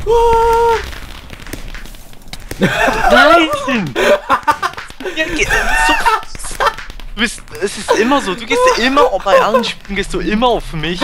Nein! Es ist immer so, du gehst immer, bei allen Spielen gehst du immer auf mich.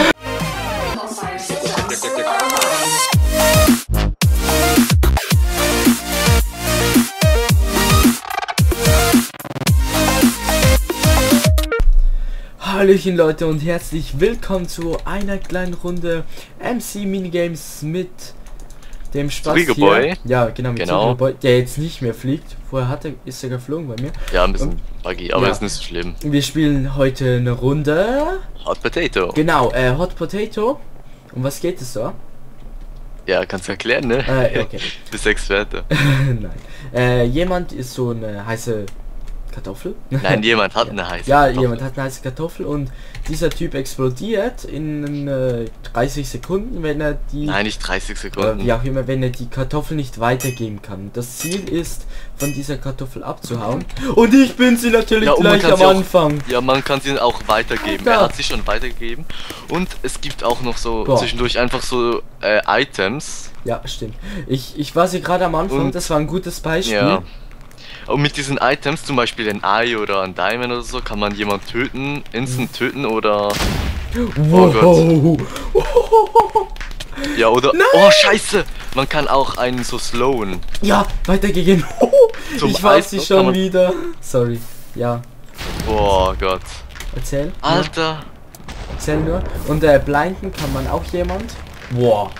Hallöchen Leute und herzlich willkommen zu einer kleinen Runde MC Minigames mit dem Spaß hier. Ja, genau, mit Boy, der jetzt nicht mehr fliegt. Vorher ist er geflogen bei mir. Ja, ein bisschen buggy, aber ist nicht so schlimm. Wir spielen heute eine Runde Hot Potato. Genau, Hot Potato. Um was geht es da? Ja, kannst du erklären, ne? Okay. Bist Experte. Nein. Jemand ist so eine heiße Kartoffel? Nein, jemand hat eine heiße Kartoffel. Ja, jemand hat eine heiße Kartoffel und dieser Typ explodiert in 30 Sekunden, wenn er die... Nein, nicht 30 Sekunden. Wie auch immer, wenn er die Kartoffel nicht weitergeben kann. Das Ziel ist, von dieser Kartoffel abzuhauen. Und ich bin sie natürlich gleich am Anfang. Ja, man kann sie auch weitergeben. Er hat sie schon weitergegeben. Und es gibt auch noch so zwischendurch einfach so Items. Ja, stimmt. Ich war sie gerade am Anfang, und das war ein gutes Beispiel. Ja. Und mit diesen Items, zum Beispiel ein Ei oder ein Diamond oder so, kann man jemanden töten, instant töten oder... Oh Gott. Ja, oder... Nein! Oh, scheiße! Man kann auch einen so slowen. Ja, weitergehen. Ich weiß sie schon wieder. Sorry. Ja. Oh Gott. Erzähl. Alter. Erzähl nur. Und blinden kann man auch jemand. Boah.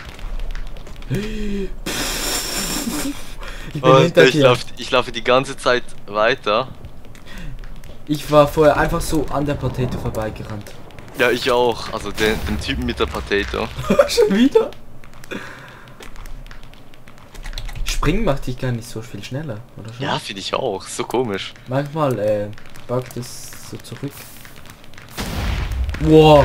Ich laufe die ganze Zeit weiter. Ich war vorher einfach so an der Potato vorbeigerannt. Ja, ich auch. Also den Typen mit der Potato. Schon wieder? Springen macht dich gar nicht so viel schneller, oder schon? Ja, finde ich auch. So komisch. Manchmal buggt es so zurück. Wow.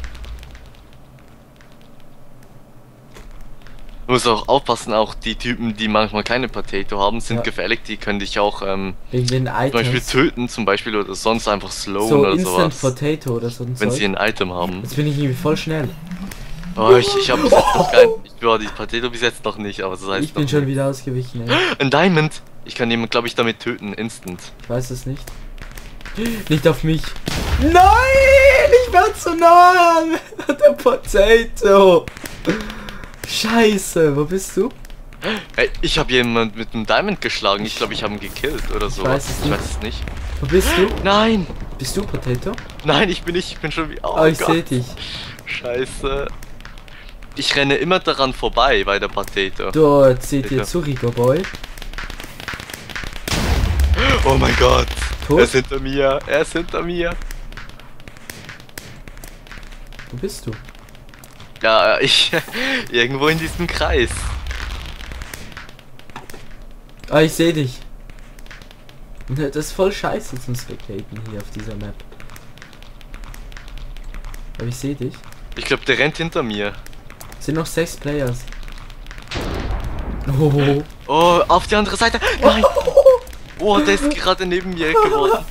Du musst auch aufpassen, auch die Typen, die manchmal keine Potato haben, sind gefährlich, die können dich auch wegen den Items. Zum Beispiel töten, zum Beispiel, oder sonst einfach slowen so oder Instant sowas. Potato oder so. Wenn sie ein Item haben. Jetzt bin ich irgendwie voll schnell. Oh, ich habe bis jetzt noch kein... Ich war die Potato bis jetzt noch nicht, aber das heißt... Ich bin schon wieder ausgewichen, ey. Ein Diamond! Ich kann jemand, glaube ich, damit töten, instant. Ich weiß es nicht. Nicht auf mich. Nein! Ich war zu nah an der Potato! Scheiße, wo bist du? Hey, ich habe jemand mit einem Diamond geschlagen. Ich glaube, ich habe ihn gekillt oder so. Ich weiß es nicht. Wo bist du? Nein! Bist du Potato? Nein, ich bin nicht. Ich bin schon wie... Oh, ich sehe dich. Scheiße. Ich renne immer daran vorbei bei der Potato. Dort seht ihr Zurigo Boy. Oh mein Gott. Tot? Er ist hinter mir. Er ist hinter mir. Wo bist du? Ja, irgendwo in diesem Kreis. Ah, ich sehe dich. Das ist voll scheiße zum Spectaten hier auf dieser Map. Aber ich sehe dich. Ich glaube, der rennt hinter mir. Es sind noch 6 Players. Oh, auf die andere Seite. Nein. Oh, der ist gerade neben mir geworden.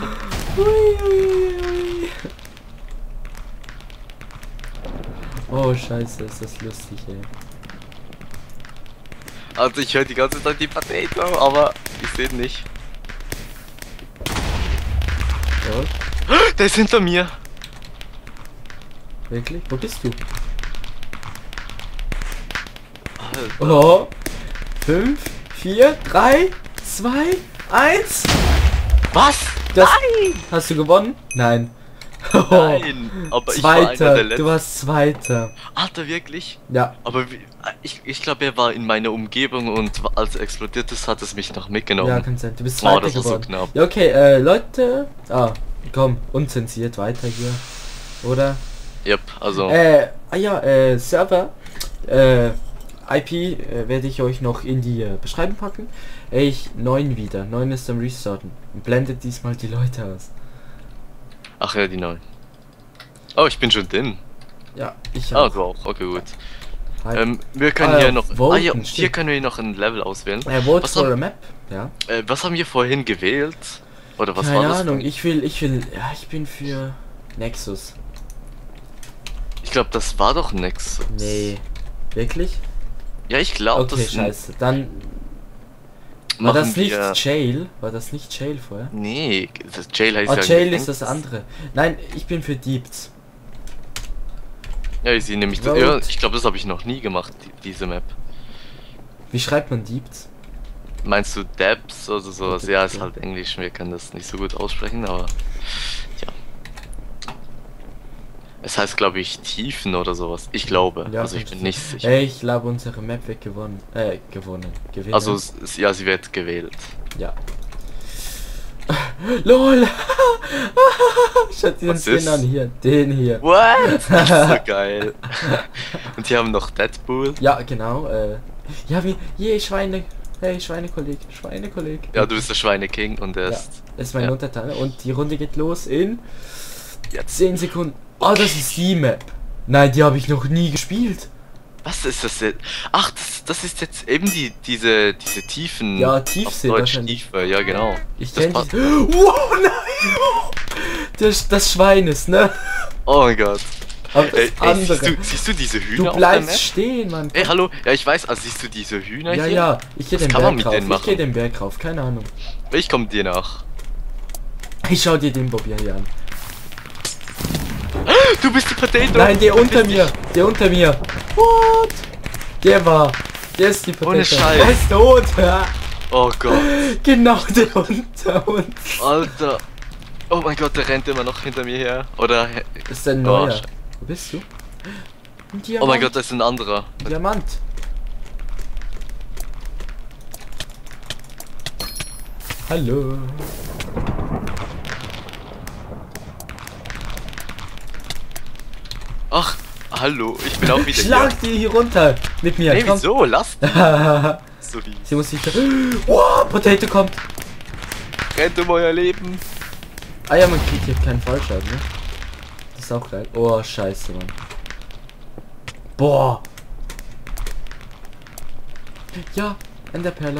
Oh scheiße, ist das lustig, ey. Also ich höre die ganze Zeit die Potato, aber ich sehe ihn nicht. Ja. Der ist hinter mir. Wirklich? Wo bist du? Alter. Oh. 5, 4, 3, 2, 1. Was? Nein! Hast du gewonnen? Nein. Nein, aber Zweiter. Ich war einer der Letzten. Du warst Zweiter. Alter, wirklich? Ja. Aber ich glaube, er war in meiner Umgebung und als er explodiert ist, hat es mich noch mitgenommen. Ja, kann sein. Du bist Zweiter geworden. So knapp. Ja, okay, Leute. Komm, unzensiert weiter hier. Oder? Yep, also. Server. IP werde ich euch noch in die Beschreibung packen. 9 wieder. 9 ist am Restarten. Blendet diesmal die Leute aus. Ach ja, die 9. Oh, ich bin schon drin. Ja, ich auch. Ah, du auch. Okay, gut. Wir können hier noch... Voten, ja, hier können wir noch ein Level auswählen. Vote for a Map, ja. Was haben wir vorhin gewählt? Oder was Keine war das? Keine Ahnung, ich bin für Ich glaube, das war doch Nexus. Nee. Wirklich? Ja, ich glaube, okay, das scheiße. Dann war das nicht Jail? War das nicht Jail vorher? Nee, das Jail heißt ja Jail ist das andere. Nein, ich bin für Deeps. Ja, ich sehe nämlich das. Ja, ich glaube, das habe ich noch nie gemacht, diese Map. Wie schreibt man Deeps? Meinst du Depths oder sowas? Ja, ist halt Englisch, wir können das nicht so gut aussprechen, aber ja. Es heißt, glaube ich, Tiefen oder sowas. Ich glaube, ja, also ich bin nicht sicher. Ey, ich glaube, unsere Map wird gewonnen. Gewinnen. Also, ja, sie wird gewählt. Ja. LOL! Schaut dir den Skin an hier. Den hier. What? Das ist so geil. Und hier haben noch Deadpool. Ja, genau. Ja, wie. Je, Schweine. Hey, Schweinekolleg. Schweinekolleg. Ja, du bist der Schweineking und er ist. Ja, ist mein Untertan. Und die Runde geht los in. Jetzt 10 Sekunden. Oh, das ist die Map. Nein, die habe ich noch nie gespielt. Was ist das jetzt? Ach, das ist jetzt eben diese Tiefen. Ja, Tiefsee. Tiefe, ja genau. Ich kenne die. Wow, nein! Das Schwein ist, ne? Oh mein Gott. Aber das andere. Siehst du diese Hühner? Du bleibst stehen, Mann. Ey, hallo. Ja, ich weiß, also siehst du diese Hühner hier? Ja, ich gehe den Berg rauf. Ich gehe den Berg rauf, keine Ahnung. Ich komm dir nach. Ich schau dir den Bob hier an. Du bist die Potato! Nein, der unter mir! Der unter mir! What? Der ist die Potato. Ohne Scheiß. Der ist tot! Oh Gott. Genau, der unter uns. Alter. Oh mein Gott, der rennt immer noch hinter mir her. Oder... Das ist ein neuer. Wo bist du? Ein Diamant. Oh mein Gott, das ist ein anderer. Diamant. Hallo. Ach, hallo, ich bin auch wieder Schlag die hier runter mit mir. Nee, wieso? Lass die. So wie. Sie muss sich da... Wow, Potato kommt. Rennt um euer Leben. Ah ja, man kriegt hier keinen Fallschaden, ne? Das ist auch geil. Oh, scheiße, Mann. Boah. Ja, Enderperle.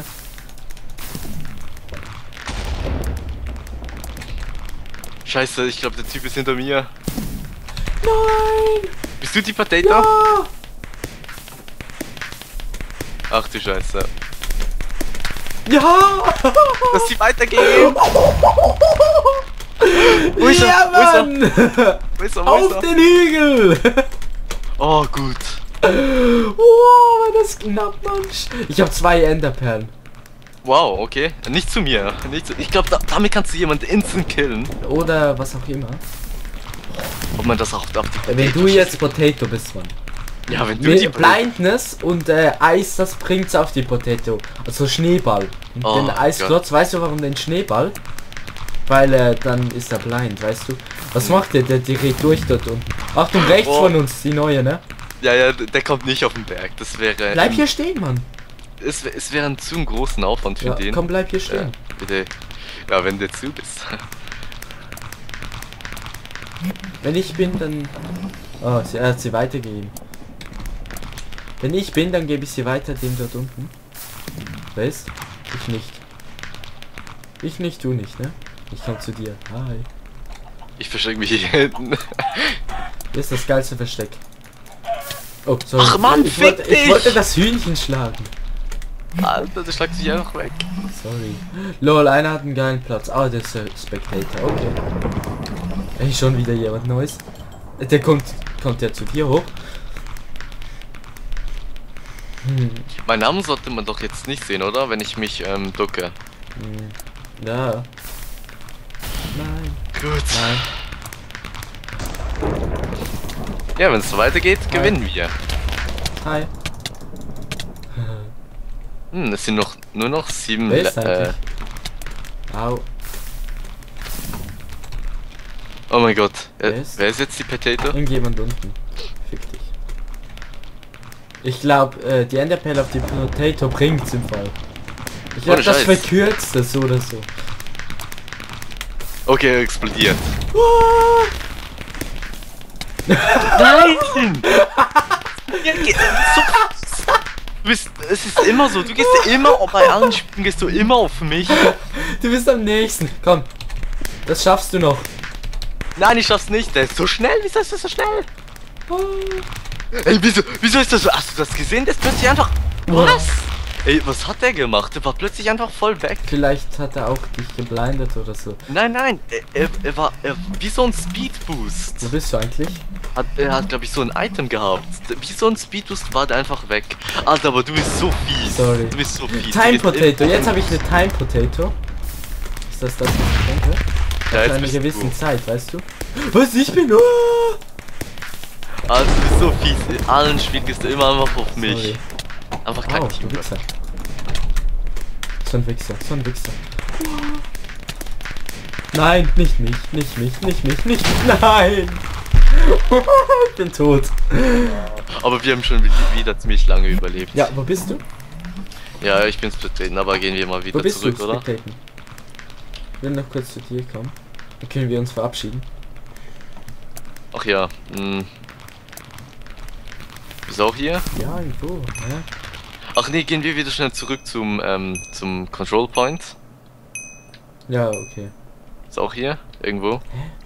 Scheiße, ich glaube, der Typ ist hinter mir. Nein! Bist du die Potato? Ja! Ach du Scheiße. Ja! Dass sie weitergehen! Wo ist er? Ja, Mann! Wo ist er? Auf den Hügel! Oh, gut. Oh, war das knapp, Mann. Ich habe 2 Enderperlen. Wow, okay. Nicht zu mir. Ich glaube, damit kannst du jemanden instant killen. Oder was auch immer. Ob man das auch auf die Potato wenn du jetzt Potato bist, Mann. Ja, wenn du die Blindness und Eis, das bringt's auf die Potato. Also Schneeball. Und den Eisklotz, weißt du warum den Schneeball? Weil dann ist er blind, weißt du? Was macht der? Der dreht durch dort unten. Achtung, rechts von uns, die neue, ne? Ja, der kommt nicht auf den Berg. Das wäre... Bleib hier stehen, Mann. Es wäre ein zu großen Aufwand für den. Komm, bleib hier stehen. Bitte. Ja, wenn du zu bist. Wenn ich bin, dann... Oh, er hat sie weitergegeben. Wenn ich bin, dann gebe ich sie weiter dem dort unten. Weißt? Ich nicht. Ich nicht, du nicht, ne? Ich komm zu dir. Hi. Ich verstecke mich hier hinten. Hier ist das geilste Versteck. Oh, sorry. Ach Mann, ich wollte das Hühnchen schlagen. Alter, der schlagt sich einfach weg. Sorry. Lol, einer hat einen geilen Platz. Ah, der ist der Spectator. Okay. Ey, schon wieder jemand Neues. Der kommt ja zu dir hoch. Mein Namen sollte man doch jetzt nicht sehen, oder? Wenn ich mich ducke. Ja. Nein. Gut. Nein. Ja, wenn es so weitergeht, gewinnen wir. Hi. Es sind nur noch 7. Wer ist Au. Oh mein Gott. Wer ist jetzt die Potato? Irgendjemand unten. Fick dich. Ich glaube, die Enderperle auf die Potato bringt's im Fall. Ich glaube, das verkürzt das so oder so. Okay, er explodiert. Nein! Es ist immer so, du gehst immer, bei allen Spielen gehst du immer auf mich. Du bist am nächsten. Komm, das schaffst du noch. Nein, ich schaff's nicht. Der ist so schnell. Wieso ist das so schnell? Ey, wieso ist das so? Hast du das gesehen? Der ist plötzlich einfach Was? Ey, was hat der gemacht? Der war plötzlich einfach voll weg. Vielleicht hat er auch dich geblindet oder so. Nein, er war wie so ein Speedboost. Wo bist du eigentlich? Er hat, glaube ich, so ein Item gehabt. Wie so ein Speedboost war der einfach weg. Alter, aber du bist so fies. Sorry. Du bist so fies. Time Potato. Jetzt habe ich eine Time Potato. Ist das, was ich denke? Ja, Nach einer gewissen Zeit, weißt du? Was? Ich bin nur... Also, du bist so fies. In allen Spielen gehst du immer einfach auf mich. Sorry. Einfach kein Oh, Team. du Wichser. So ein Wichser, so ein Wichser. Nein, nicht mich, nicht mich, nicht mich, nicht mich, nein! Ich bin tot. Aber wir haben schon wieder ziemlich lange überlebt. Ja, wo bist du? Ja, ich bin Spectaten, aber gehen wir mal wieder Wo bist zurück, du, oder? Spectaten? Ich will noch kurz zu dir kommen. Dann können wir uns verabschieden. Ach ja, Ist auch hier? Ja, irgendwo, ja. Ach nee, gehen wir wieder schnell zurück zum Control Point. Ja, okay. Ist auch hier? Irgendwo?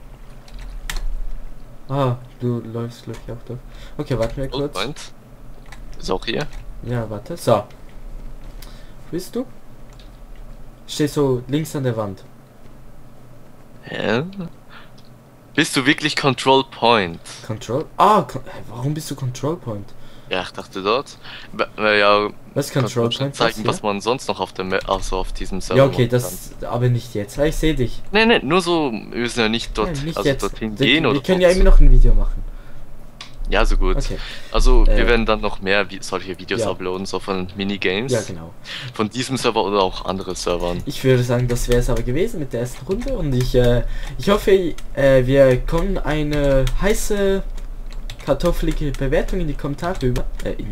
Ah, du läufst glaube ich auch da. Okay, warten wir Control kurz. Point. Ist auch hier? Ja, warte. So. Wo bist du? Steh so links an der Wand. Hä? Bist du wirklich Control Point? Control? Ah, warum bist du Control Point? Ja, ich dachte dort. Ja, Was ist Control Point? zeigen, was man sonst noch auf der also auf diesem Server Ja, okay, machen das aber nicht jetzt. Ich sehe dich. Nee, nur so, wir müssen ja nicht dort, Nein, nicht also jetzt. dorthin Wir gehen oder können ja dort. immer noch ein Video machen. Ja, so gut. Okay. Also, wir werden dann noch mehr solche Videos Ja. uploaden, so von Minigames. Ja, genau. Von diesem Server oder auch andere Servern. Ich würde sagen, das wäre es aber gewesen mit der ersten Runde und ich hoffe, wir kommen eine heiße kartoffelige Bewertung in die Kommentare rüber.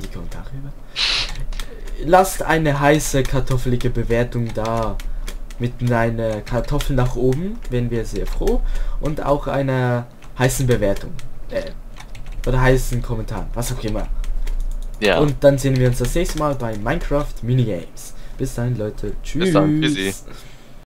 Lasst eine heiße kartoffelige Bewertung da. Mit einer Kartoffel nach oben, wären wir sehr froh. Und auch einer heißen Bewertung. Oder heißen Kommentar, was auch immer. Ja. Und dann sehen wir uns das nächste Mal bei Minecraft Minigames. Bis dahin, Leute. Tschüss. Bis dann. Tschüssi.